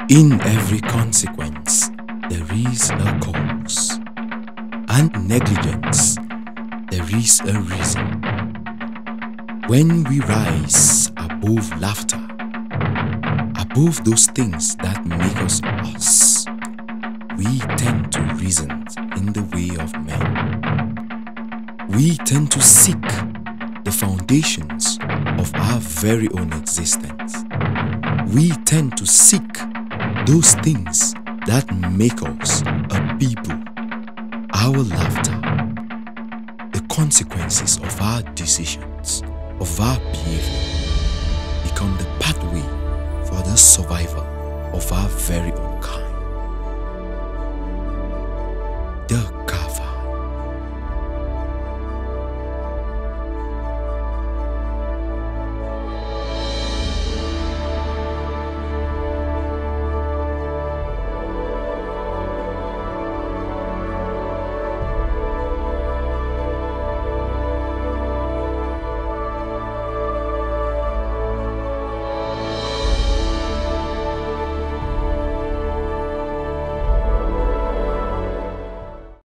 In every consequence, there is a cause, and negligence, there is a reason. When we rise above laughter, above those things that make us us, we tend to reason in the way of men. We tend to seek the foundations of our very own existence. We tend to seek those things that make us a people. Our laughter, the consequences of our decisions, of our behavior, become the pathway for the survival of our very own kind.